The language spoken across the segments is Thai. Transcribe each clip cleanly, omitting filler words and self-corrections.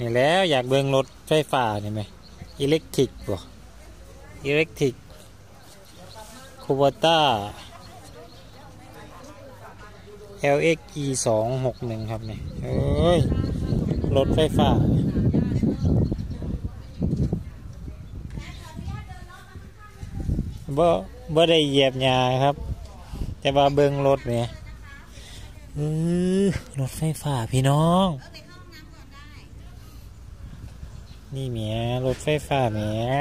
นี่แล้วอยากเบิ่งรถไฟฟ้านี่ไหมอิเล็กทริกบ่อิเล็กทริกคูโบต้า LXE 261ครับนี่เอ้ยรถไฟฟ้าบ่ได้เหยียบหญ้าครับแต่ว่าเบิ่งรถเนี่ยรถไฟฟ้าพี่น้องนี่เมียรถไฟฟ้าเมีย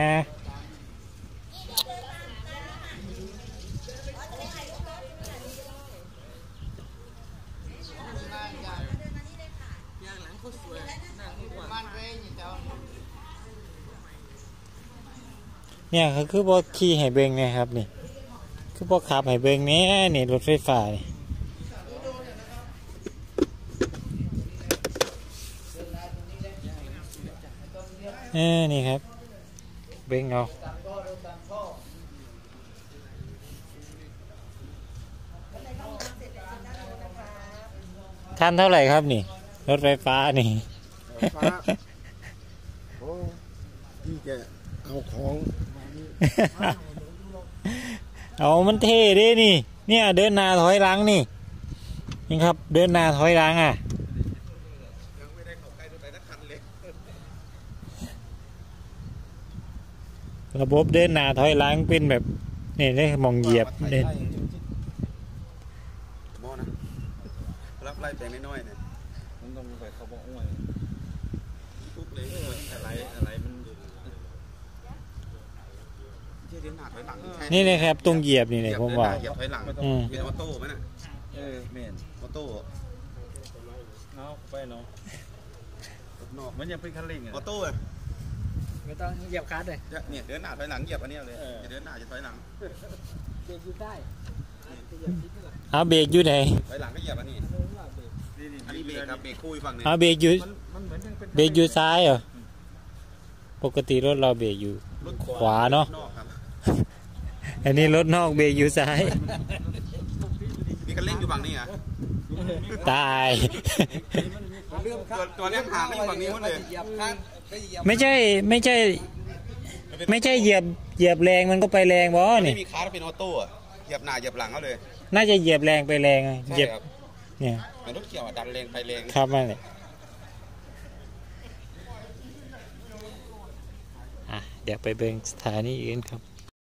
เนี่ยเขาคือบอกขี่ให้เบิ่งนะครับนี่คือบอกขับให้เบิ่งแน่นี่รถไฟฟ้านี่นี่ครับเบิ่งเอาคันเท่าไหร่ครับนี่รถไฟฟ้านี่ที่จะเอาของเอามันเท่ดินี่เนี่ยเดินหน้าถอยหลังนี่นี่ครับเดินหน้าถอยหลังอ่ะยังไม่ได้เข้าใกล้ตัวไหนสักคันเลยระบบเดินหน้าถอยหลังเป็นแบบนี่ได้มองเหยียบเนี่ยมอนะรับไล่แต่น้อยๆเนี่ยมันต้องไปเขาบอกอ้วนทุกเลยอะไรมันนี่นะครับตรงเหยียบนี่เลยผมว่าเหยียบถอยหลังเป็นออโต้ไหมน่ะเมนออโต้เอาไปเนาะมันยังเป็นคันเร่งออโต้เลยไม่ต้องเหยียบคลัตช์เลยเนี่ยเดินหน้าถอยหลังเหยียบอันนี้เลยจะเดินหน้าจะถอยหลังเบรกอยู่ใต้เอาเบรกอยู่ไหนถอยหลังก็เหยียบอันนี้อันนี้เบรกครับเบรกคู่ฝั่งนึงเอาเบรกอยู่ซ้ายเหรอปกติรถเราเบรกอยู่ขวาเนาะอันนี้รถนอกเบรกอยู่ซ้ายมีคันเร่งอยู่ฝั่งนี้อ่ะตายตัวนี้ห่างอยู่ฝั่งนี้หมดเลยไม่ใช่เหยียบแรงมันก็ไปแรงบ่นี่มีคาร์เป็นออโต้เหยียบหน้าเหยียบหลังเขาเลยน่าจะเหยียบแรงไปแรงเหยียบเนี่ยรถเกี่ยวดันแรงไปแรงครับนั่นแหละเดี๋ยวไปเบิ่งสถานีอื่นครับ